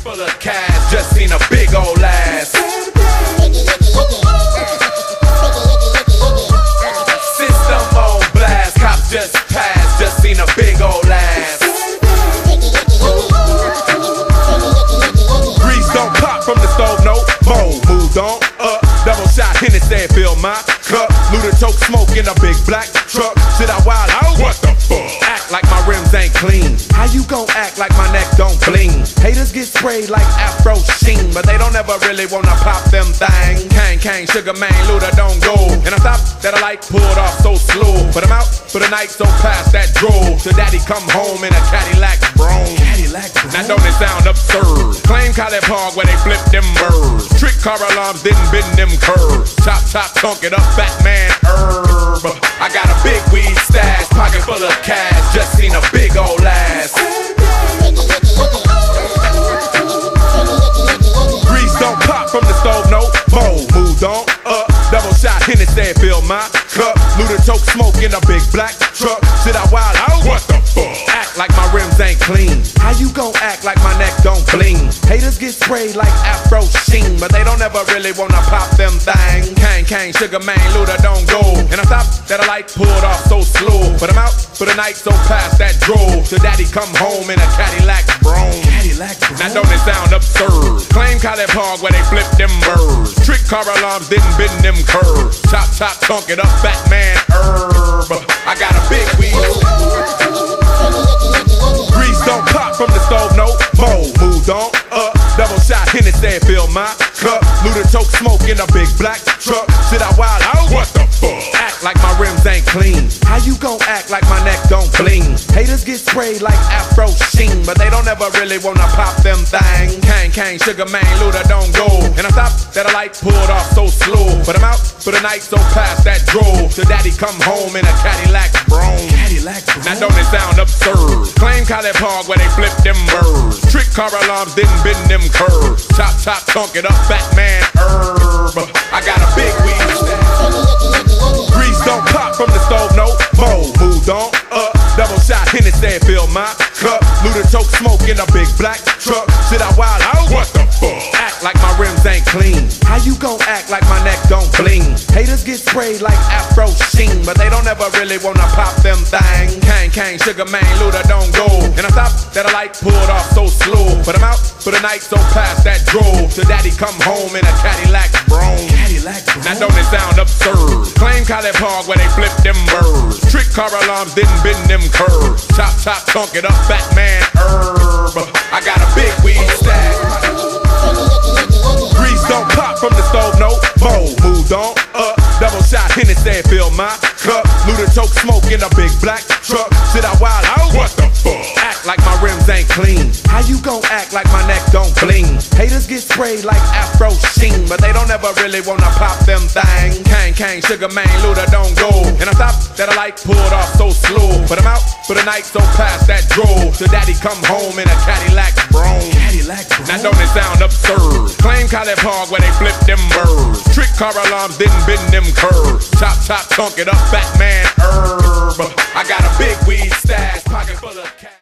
full of cash, just seen a big old ass. System on blast, cops just passed, just seen a big old ass. Grease don't pop from the stove, no more. Moved on up, double shot, Hennessy fill my cup. Luda choke smoke in a big black truck. Shit I wild out, what the fuck? Act like my rims ain't clean. How you gon' act like my neck don't bling? Haters get sprayed like Afro Sheen, but they don't ever really wanna pop them thang. Kang, Sugar Man, Luda don't go. And I thought that I like pulled off so slow, but I'm out for the night, so past that drool. Till daddy come home in a Cadillac Brougham. Now don't it sound absurd? Claim College Park where they flip them birds. Trick car alarms didn't bend them curves. Chop, tunk it up, Batman herb. I got a big weed stash, pocket full of cash, just seen a big old ass. Grease don't pop from the stove, no more. Moved on up, double shot, Hennessy fill my cup. Luda choke smoke in a big black truck. Shit I wild out, what the fuck? Act like my rims ain't clean. How you gon' act like my neck don't bling? Haters get sprayed like Afro Sheen, but they don't ever really wanna pop them thang. Kang, Sugar Man, Luda don't go. And I thought that I like pulled off so slow, but I'm out for the night, so past that drove. Till daddy come home in a Cadillac Brougham. Now don't it sound absurd? Claim College Park where they flip them birds. Trick car alarms didn't bend them curves. Chop, tunk it up, Batman herb. I got a big wheel. Grease don't pop from the stove, no more. Moved on up, double shot, Hennessy fill my cup. Luda choke smoke in a big black truck. Shit I wild out, what the fuck? Act like my rims ain't clean. How you gon' act like my neck don't bling? Haters get sprayed like Afro Sheen, but they don't ever really wanna pop them thang. Kang, Sugar Man, Luda don't go. And I thought that I like pulled off so slow, but I'm out for the night, so past that drove. Till daddy come home in a Cadillac Brougham. Now don't it sound absurd? Claim College Park where they flip them birds. Trick car alarms didn't bend them curves. Chop, tunk it up, Batman herb. I got a big weed stash. Grease don't pop from the stove, no more. Moved on up, double shot, Hennessy fill my cup. Luda choke smoke in a big black truck. Shit I wild out, what the fuck? Act like my rims ain't clean. How you gon' act like my neck don't bling? Haters get sprayed like Afro Sheen, but they don't ever really wanna pop them thang. Kang, Sugar Man, Luda don't go. And I thought that I like pulled off so slow, but I'm out for the night, so past that drove. Till daddy come home in a Cadillac Brougham. Now don't it sound absurd? Claim College Park where they flip them birds. Trick car alarms didn't bend them curves. Chop, tunk it up, Batman herb. I got a big weed stash. Grease don't pop from the stove, no more. Moved on up, double shot, Hennessy fill my cup. Luda choke smoke in a big black truck. Shit I wild out, what the fuck? Act like my rims ain't clean. How you gon' act like my neck don't bling? Haters get sprayed like Afro Sheen, but they don't ever really wanna pop them thang. Kang, Sugar Man, Luda don't go. And I thought that I like pulled off so slow, but I'm out for the night, so past that drove. Till daddy come home in a Cadillac Brougham. Now don't it sound absurd? Claim College Park where they flip them birds. Trick car alarms didn't bend them curves. Chop, tunk it up, Batman herb. I got a big weed stash, pocket full of cash.